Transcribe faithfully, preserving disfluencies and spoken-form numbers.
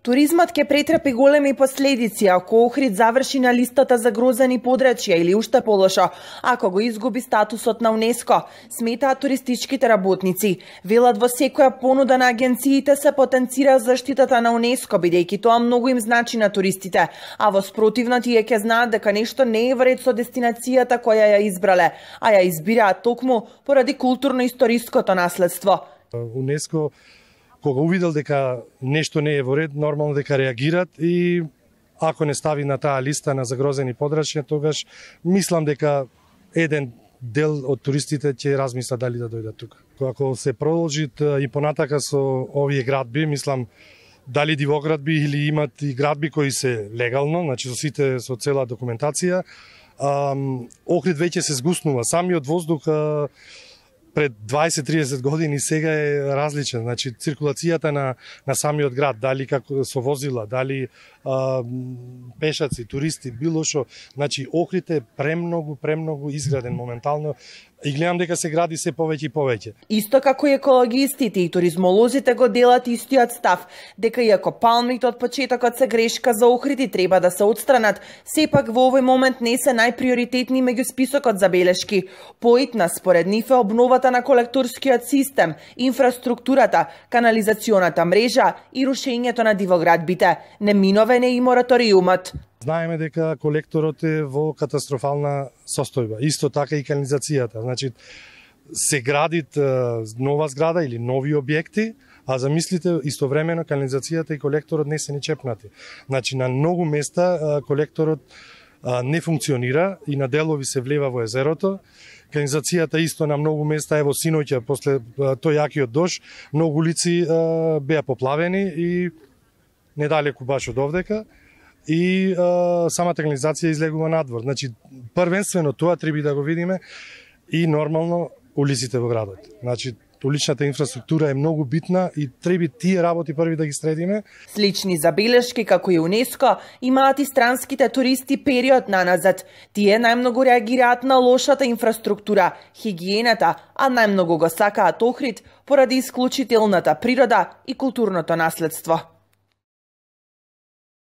Туризмот ќе претрпи големи последици ако Охрид заврши на листата за грозени подрачја или уште полошо, ако го изгуби статусот на УНЕСКО, сметаат туристичките работници. Велат во секоја понуда на агенциите се потенцира заштитата на УНЕСКО, бидејќи тоа многу им значи на туристите, а во спротивно тие ќе знаат дека нешто не е во ред со дестинацијата која ја избрале, а ја избираат токму поради културно-историското наследство. УНЕСКО кога увидел дека нешто не е во ред, нормално дека реагират и ако не стави на таа листа на загрозени подрачја, тогаш мислам дека еден дел од туристите ќе размислат дали да дојдат тука. Ако се продолжи и понатака со овие градби, мислам дали дивоградби или имат и градби кои се легално, значи со сите со цела документација, Охрид веќе се згуснува. Самиот воздух пред дваесет до триесет години сега е различен. Значи циркулацијата на на самиот град, дали како со возила, дали а, пешаци, туристи, било што, значи Охрид е премногу, премногу изграден моментално и гледам дека се гради се повеќе и повеќе. Исто како и екологистите и туризмолозите го делат истиот став, дека иако палмите од почетокот се грешка за Охрид и треба да се отстранат, сепак во овој момент не се најприоритетни меѓу списокот забелешки. Поитна според нив е обновата на колекторскиот систем, инфраструктурата, канализационата мрежа и рушењето на дивоградбите. Неминовен е и мораториумот. Знаеме дека колекторот е во катастрофална состојба. Исто така и канализацијата. Значи, се градит нова зграда или нови објекти, а замислите истовремено канализацијата и колекторот не се ни чепнати. Значи, на многу места колекторот не функционира и на делови се влева во езерото. Канализацијата исто на многу места, ево синоќа, после тој јакиот дош, многу улици беа поплавени и недалеку баш од овдека. И а, самата канализација излегува надвор. Значи, првенствено тоа треба да го видиме и нормално улиците во градот. Значи, уличната инфраструктура е многу битна и треба тие работи први да ги средиме. Слични забелешки како и УНЕСКО имаат и странските туристи период наназад. Тие најмногу реагираат на лошата инфраструктура, хигиената, а најмногу го сакаат Охрид поради исклучителната природа и културното наследство.